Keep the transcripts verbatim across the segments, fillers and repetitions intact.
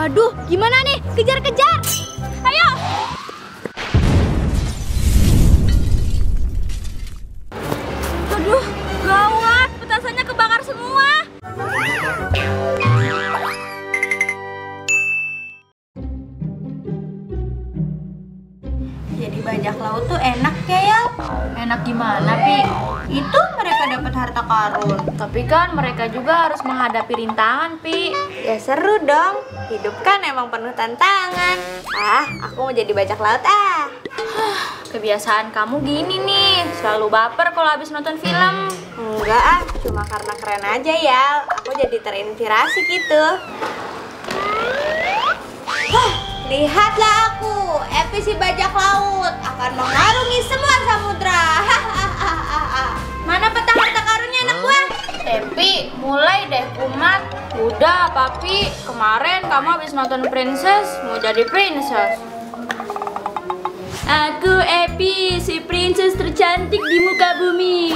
Waduh, gimana nih? Kejar-kejar! Ayo! Aduh, gawat! Petasannya kebakar semua! Jadi bajak laut tuh enak ya? Enak gimana, Pi? Itu mereka dapat harta karun. Tapi kan mereka juga harus menghadapi rintangan, Pi. Ya seru dong. Hidup kan emang penuh tantangan. Ah, aku mau jadi bajak laut ah. Kebiasaan kamu gini nih, selalu baper kalau habis nonton film. Enggak ah, cuma karena keren aja ya. Aku jadi terinspirasi gitu. Hah, lihatlah aku, Epi si bajak laut akan mengarungi semua samudra. Mana peta harta karunnya anak gua? Epi, mulai deh kumat. Udah, Papi. Kemarin kamu habis nonton Princess, mau jadi princess. Aku Epi, si princess tercantik di muka bumi.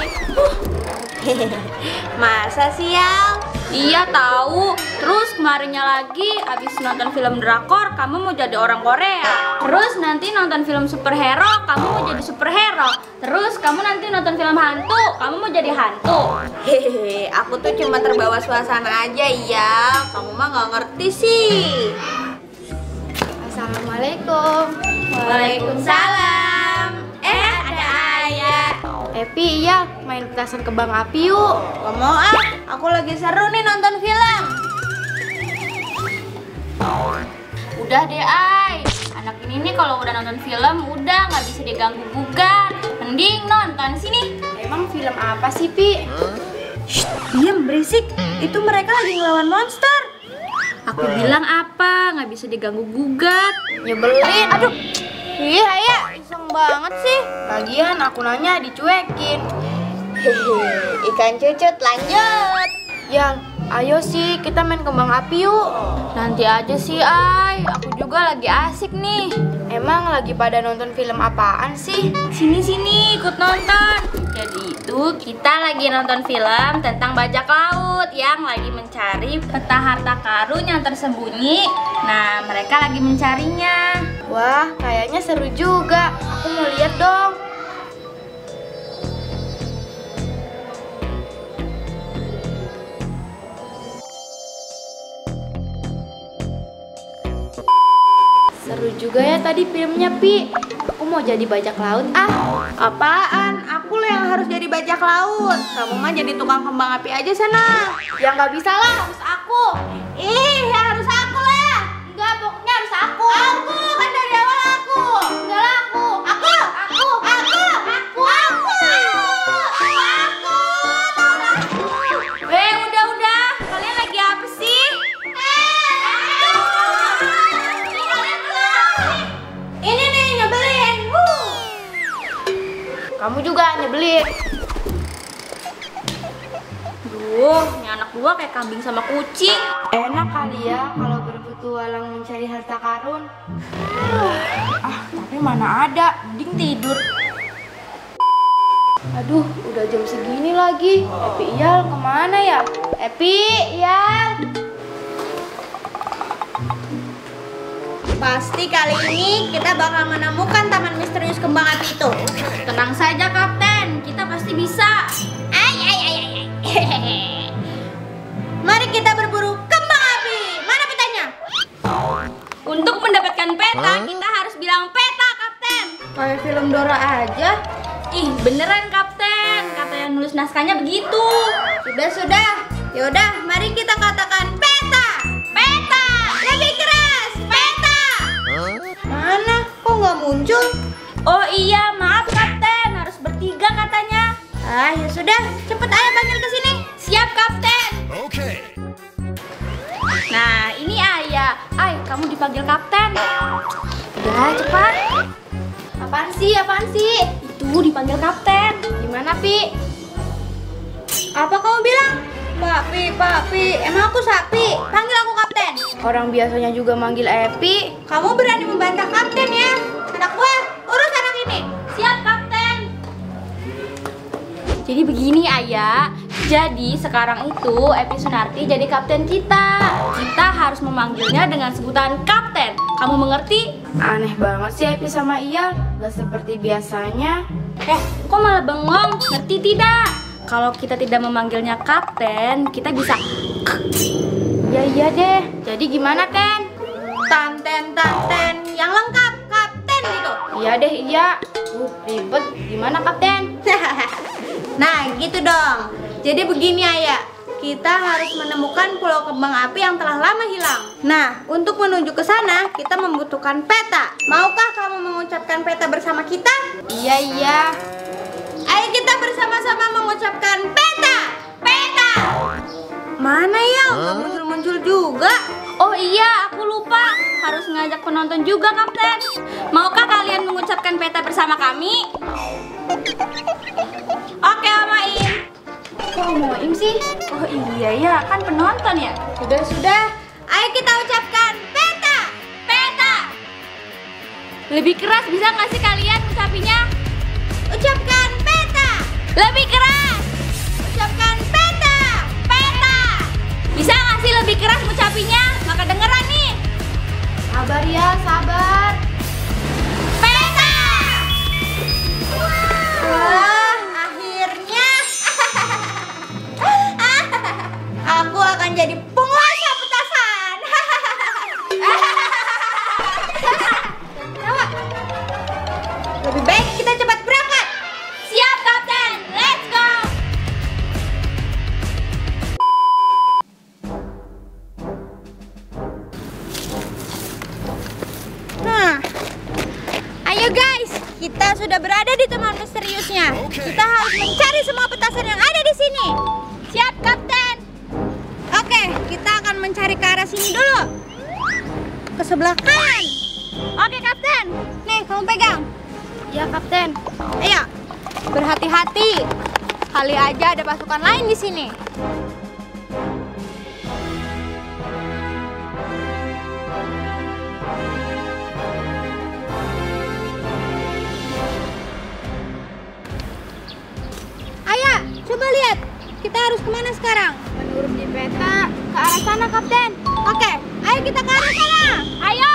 Masa sih ya? Iya tahu. Terus kemarinnya lagi abis nonton film drakor, kamu mau jadi orang Korea. Terus nanti nonton film superhero, kamu mau jadi superhero. Terus kamu nanti nonton film hantu, kamu mau jadi hantu. Hehehe, aku tuh cuma terbawa suasana aja ya. Kamu mah nggak ngerti sih. Assalamualaikum. Waalaikumsalam. Eh, ada ayah. Epi, iya main petasan kembang api yuk. Gak mau ah, aku lagi seru nih nonton film. Udah deh, Ay. Anak ini nih kalau udah nonton film udah nggak bisa diganggu gugat. Mending nonton sini. Emang film apa sih, Pi? Shh, diam berisik. Itu mereka lagi ngelawan monster. Aku bilang apa? Nggak bisa diganggu gugat. Nyebelin. Aduh. Ih, ayah, iseng banget sih. Lagian aku nanya dicuekin. Hehe, ikan cucut lanjut. Ya, ayo sih kita main kembang api yuk. Nanti aja sih, Ay. Aku juga lagi asik nih. Emang lagi pada nonton film apaan sih? Sini-sini ikut nonton. Jadi itu kita lagi nonton film tentang bajak laut yang lagi mencari peta harta karun yang tersembunyi. Nah, mereka lagi mencarinya. Wah, kayaknya seru juga. Aku mau lihat dong. Seru juga ya tadi filmnya, Pi. Aku mau jadi bajak laut ah. Apaan? Aku loh yang harus jadi bajak laut. Kamu mah jadi tukang kembang api aja sana. Ya nggak bisa lah, harus aku. Ih, harus aku lah. Enggak, pokoknya harus aku. Aku kan dari awal aku. Enggak lah aku. Aku. Aku. Aku. Aku. Aku. Aku. Aku. Weh, udah-udah. Kalian lagi apa sih? Ini nih nyebelin. Wuh. Kamu juga nyebelin. Duh, ini anak gua kayak kambing sama kucing. Enak kali ya kalau berpetualang mencari harta karun. Ah, tapi mana ada, mending tidur. Aduh, udah jam segini lagi. Epi Iyal kemana ya? Epi Iyal. Pasti kali ini kita bakal menemukan taman misterius kembang api itu. Tenang saja, Kapten. Kita pasti bisa. Ay, ay, ay, ay, ay. Mari kita berburu kembang api. Mana petanya? Untuk mendapatkan peta, kita harus bilang peta, Kapten. Kayak film Dora aja. Ih, beneran, Kapten. Kata yang nulis naskahnya begitu. Sudah, sudah. Yaudah, mari kita katakan peta. Peta. Lebih keras. Peta. Mana? Kok nggak muncul? Oh iya, maaf, Kapten. Harus bertiga katanya. Ah, ya sudah. Cepet aja panggil ke sini. Siap, Kapten. Oke. Nah, ini Ayah. Ay, kamu dipanggil Kapten. Udah, cepat. Apaan sih? Apaan sih? Itu dipanggil Kapten. Gimana, Pi? Apa kamu bilang? Papi, papi. Emang aku sapi? Panggil aku kapten. Orang biasanya juga manggil Epi. Kamu berani membantah kapten ya? Anak gua, urus anak ini. Siap, Kapten. Jadi begini Gini Ayah, jadi sekarang itu Epi Sunarti jadi kapten kita. Kita harus memanggilnya dengan sebutan kapten. Kamu mengerti? Aneh banget sih Epi sama Iyal, gak seperti biasanya. Eh, kok malah bengong? Ngerti tidak? Kalau kita tidak memanggilnya kapten, kita bisa. Iya iya deh. Jadi gimana Ten? Tanten tanten yang lengkap kapten gitu. Iya deh iya. Uh, ribet. Gimana Kapten? Nah gitu dong. Jadi begini Ayah, kita harus menemukan pulau kembang api yang telah lama hilang. Nah, untuk menuju ke sana kita membutuhkan peta. Maukah kamu mengucapkan peta bersama kita? Iya iya. Ayo kita bersama-sama mengucapkan peta. Peta. Mana ya? Nggak muncul-muncul juga. Oh iya, aku lupa. Harus ngajak penonton juga, Kapten. Maukah kalian mengucapkan peta bersama kami? Oke, Om Aim. Kok mau Im sih? Oh iya ya, kan penonton ya. Sudah sudah. Ayo kita ucapkan peta. Peta. Lebih keras bisa nggak sih kalian ucapinya? Ucapkan peta. Lebih keras. Ucapkan peta. Peta. Bisa nggak sih lebih keras ucapinya? Nggak kedengeran nih. Sabar ya, sabar. Peta. Wah, akhirnya aku akan jadi penguasa petasan. Tawa. Lebih baik kita cepat berangkat. Siap, Kapten. Let's go. Nah, ayo guys, kita sudah berada di tempat misteriusnya. Kita harus mencari semua petasan yang ada di sini. Siap, Kapten. Oke, kita akan mencari ke arah sini dulu. Ke sebelah kanan. Oke, Kapten. Nih, kamu pegang. Iya Kapten. Ayo, berhati-hati. Kali aja ada pasukan lain di sini. Ayah, coba lihat. Kita harus kemana sekarang? Menurut di peta, ke arah sana Kapten. Oke, ayo kita ke arah sana. Ayo.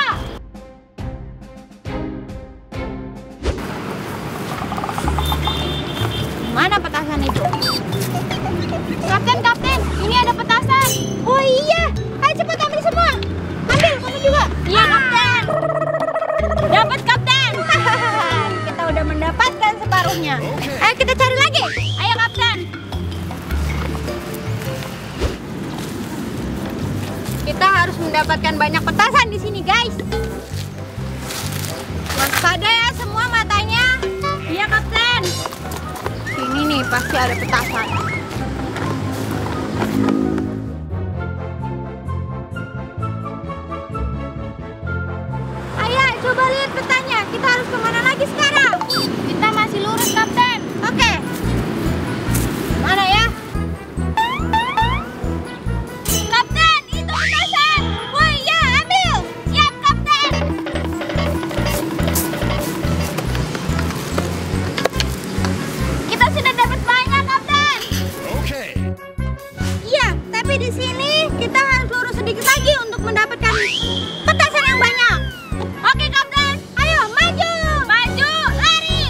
Mana petasan itu? Kapten, Kapten, ini ada petasan. Oh iya, ayo cepat ambil semua. Ambil, kamu juga. Iya, Kapten. Dapat, Kapten. Kita udah mendapatkan separuhnya. Ayo kita cari lagi. Ayo, Kapten. Kita harus mendapatkan banyak petasan di sini, guys. Waspada ya semua matanya. Iya, Kapten. Sini nih pasti ada petasan. Ayah, coba lihat petanya. Kita harus kemana lagi sekarang? Kita masih lurus Kapten. Oke. Mana ya? Kapten, itu petasan. Oh iya, ambil. Siap, Kapten. Kita sudah dapat banyak, Kapten. Iya, tapi di sini kita harus lurus sedikit lagi untuk mendapatkan petasan yang banyak. Oke, Kapten. Ayo, maju. Maju, lari.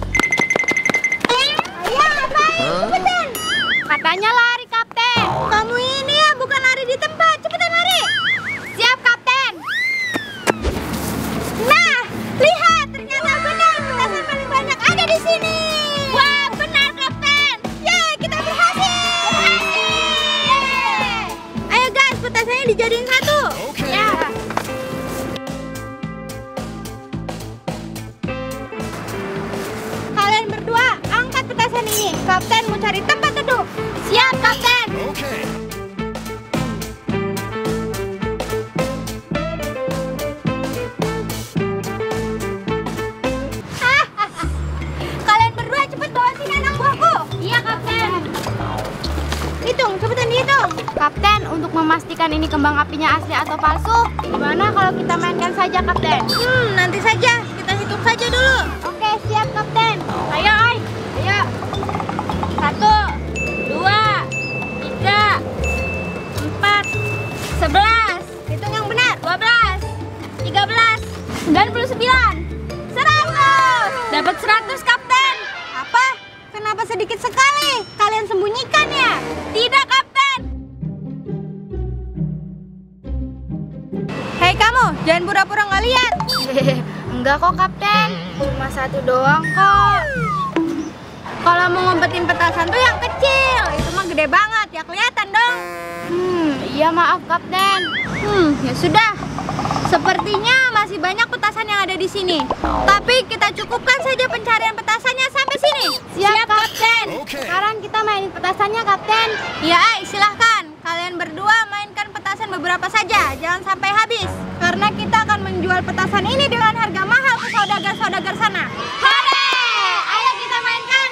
Ayo, ngapain? Cepetan. Katanya lari, Kapten. Kamu ini ya bukan lari di tempat. Cepetan lari. Siap, Kapten. Nah, lihat. Ternyata benar petasan paling banyak ada di sini. Wah, benar, Kapten. Yeay, kita berhasil. Yeay. Ayo guys, petasannya dijadiin satu. Ya. Kalian berdua angkat petasan ini. Kapten mau cari tempat duduk. Siap, Kapten. Kalian berdua cepet bawa sini anak buahku. Iya, Kapten. Hitung, cepetan dihitung. Kapten, untuk memastikan ini kembang apinya asli atau palsu, gimana kalau kita mainkan saja Kapten? Hmm, nanti saja. Kita hitung saja dulu. Oke, siap Kapten. Ayo, Ay. Ayo. Satu, Enggak kok, Kapten. Cuma satu doang kok. Kalau mau ngumpetin petasan tuh yang kecil, itu mah gede banget, ya kelihatan dong. Hmm, iya maaf, Kapten. Hmm, ya sudah. Sepertinya masih banyak petasan yang ada di sini. Tapi kita cukupkan saja pencarian petasannya sampai sini. Siap, Kapten. Sekarang kita mainin petasannya, Kapten. Ya, Ai, silahkan. Kalian berdua mainkan petasan beberapa saja, jangan sampai habis. Karena kita akan menjual petasan ini dengan harga mahal ke saudagar-saudagar sana. Hore! Ayo kita mainkan.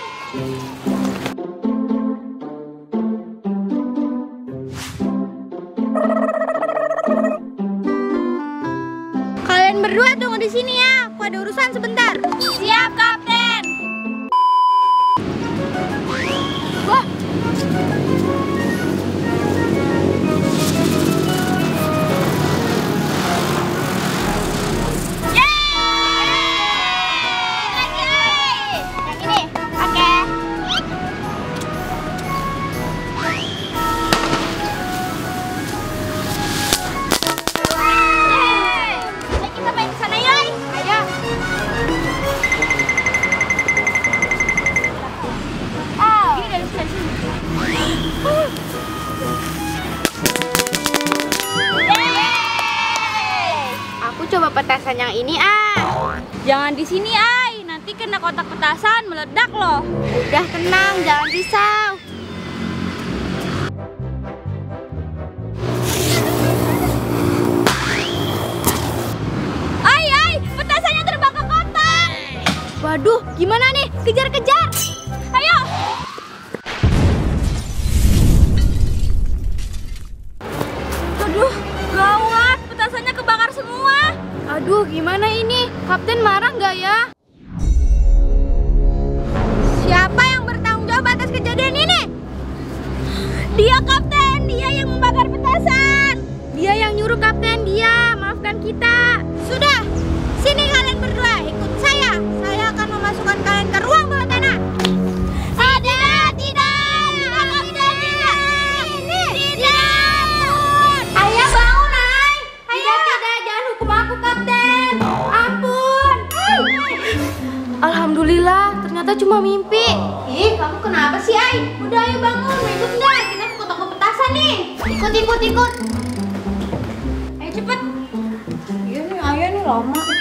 Kalian berdua tunggu di sini ya. Aku ada urusan sebentar. Siap, Kapten. Wah. Coba petasan yang ini, ah. Jangan di sini, Ai. Nanti kena kotak petasan meledak loh. Udah tenang, jangan risau. Ai, Ai, petasannya terbang ke kotak. Waduh, gimana nih? Kejar-kejar. Ayo. Aduh, gawat. Petasannya kebakar semua. Aduh, gimana ini? Kapten marah nggak ya? Siapa yang bertanggung jawab atas kejadian ini? Dia, Kapten. Dia yang membakar petasan. Dia yang nyuruh, Kapten. Dia, maafkan kita. Sudah, sini kalian berdua. Ikut saya. Saya akan memasukkan kalian ke ruang bawah tanah. Tidak, tidak, tidak, tidak, tidak, tidak. Ayah bangun, Ai. Tidak, tidak, jangan hukum aku, Kapten. Ampun. Alhamdulillah, ternyata cuma mimpi. Ih, kamu kenapa sih, Ai? Udah, ayo bangun. Mau ikut nggak? Kita ke toko petasan nih. Ikut, ikut, ikut. Ayo cepet. Iya nih, ayah nih lama.